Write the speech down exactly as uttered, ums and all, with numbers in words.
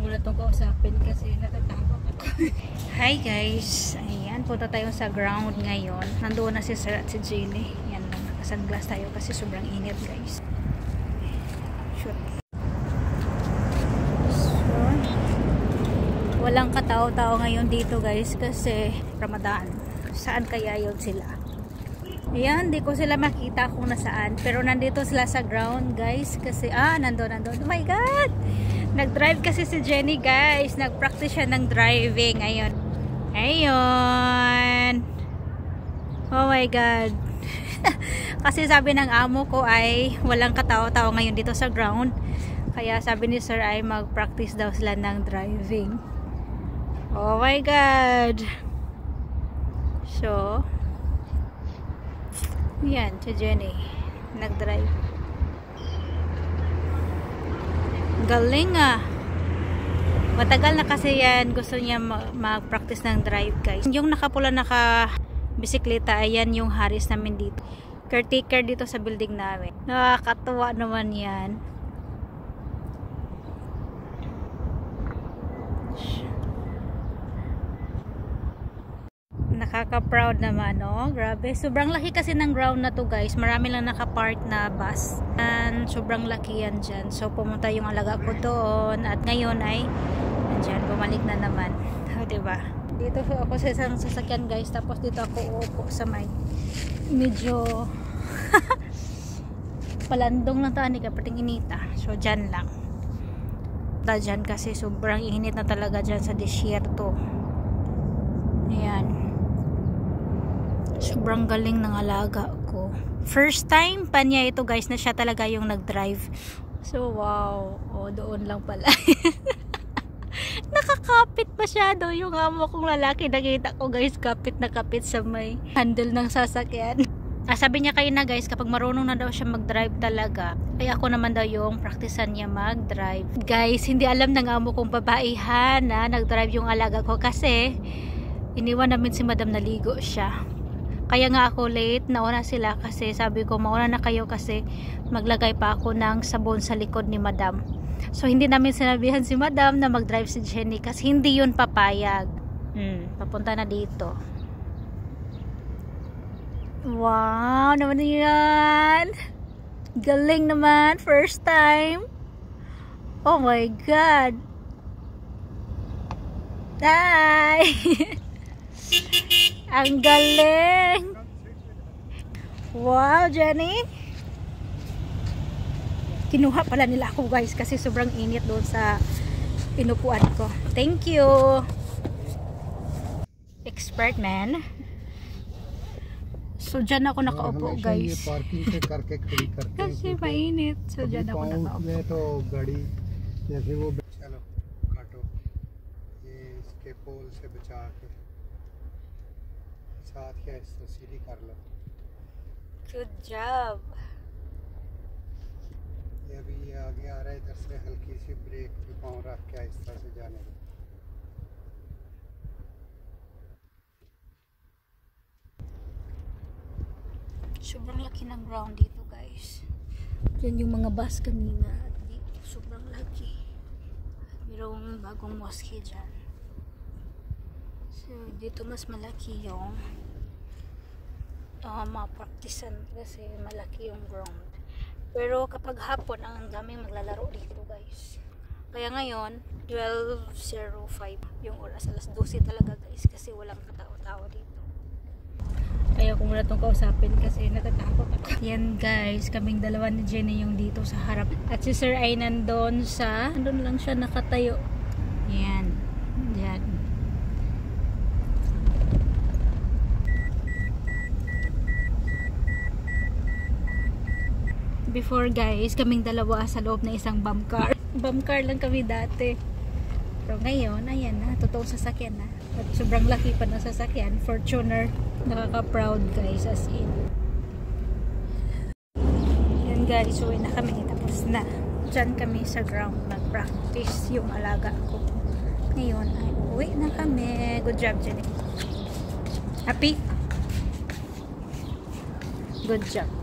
muna itong kausapin kasi natatakot ako. Hi guys! Ayan, punta tayo sa ground ngayon. Nandoon na si Sir at si Jaylee. Yan lang, nakasunglass tayo kasi sobrang init guys. Shoot. So, walang katao-tao ngayon dito guys kasi Ramadan. Saan kaya yun sila? Ayan, di ko sila makita kung nasaan. Pero nandito sila sa ground guys kasi, ah, nandun, nandun. Oh my God! Nag-drive kasi si Jenny guys. Nag-practice siya ng driving. Ayun. Ayun. Oh my God. Kasi sabi ng amo ko ay walang katao-tao ngayon dito sa ground. Kaya sabi ni Sir ay mag-practice daw sila ng driving. Oh my God. So, yan, si Jenny nag-drive. Galing ah. Matagal na kasi yan gusto niya mag-practice ng drive guys. Yung nakapula naka bisikleta, ayan yung haris namin dito. Caretaker dito sa building namin. Nakakatuwa naman yan. Nakaka-proud naman, no? Grabe. Sobrang laki kasi ng ground na to, guys. Marami lang naka-park na bus. And sobrang laki yan dyan. So, pumunta yung alaga ko doon. At ngayon ay, andyan, bumalik na naman. O, diba? Dito ako sa isang sasakyan, guys. Tapos dito ako uupo sa may medyo palandong lang taan. Hindi ka pating inita. So, dyan lang. Dyan kasi sobrang init na talaga dyan sa desierto. Ayan. Sobrang galing ng alaga ko. First time pa niya ito guys na siya talaga yung nag-drive. So wow. O doon lang pala. Nakakapit masyado yung amo kong lalaki. Nakita ko guys kapit na kapit sa may handle ng sasakyan. Ah, sabi niya kayo na guys kapag marunong na daw siya mag-drive talaga. Kaya ako naman daw yung practicean niya mag-drive. Guys hindi alam ng amo kong babaihan na nag-drive yung alaga ko kasi iniwan namin si madam naligo siya. Kaya nga ako late, nauna sila kasi sabi ko mauna na kayo kasi maglagay pa ako ng sabon sa likod ni madam. So hindi namin sinabihan si madam na mag-drive si Jenny kasi hindi yun papayag. Hmm, papunta na dito. Wow, naman yan. Galing naman, first time. Oh my God. Hi. Ang galing. Wow, Jenny. Kinuha pala nila ako guys kasi sobrang init doon sa pinupuan ko. Thank you. Expert man. So dyan ako nakaupo guys. Kasi mainit. So dyan ako nakaupo. चलो काटो ये इसके पोल से बचा के साथ क्या इसको सीधी कर लो. Good job. ये अभी ये आगे आ रहा है इधर से हल्की सी ब्रेक पे पाँव रख के इस तरह से जाने दो. Sobrang laki ng ground dito guys. Yan yung mga bus kanina. Dito sobrang laki. Mayroong bagong mosque dyan. So dito mas malaki yung uh, mapraktisan kasi malaki yung ground. Pero kapag hapon ang daming maglalaro dito guys. Kaya ngayon twelve oh five yung oras, alas dose talaga guys kasi walang katao-tao dito. Kaya ko muna itong kausapin kasi natatakot ako. Yan guys, kaming dalawa ni Jenny yung dito sa harap. At si Sir ay nandun sa, nandun lang siya nakatayo. Yan. Yan. Before guys, kaming dalawa sa loob na isang bum car. Bum car lang kami dati. Pero ngayon, ayan na, totoong sasakyan na. At sobrang laki pa ng sasakyan. Fortuner. Nakaka-proud guys, as in. Yan guys, uwi na kami. Tapos na. Diyan kami sa ground. Mag-practice yung alaga ko. Ngayon ay uwi na kami. Good job, Jenny. Happy? Good job.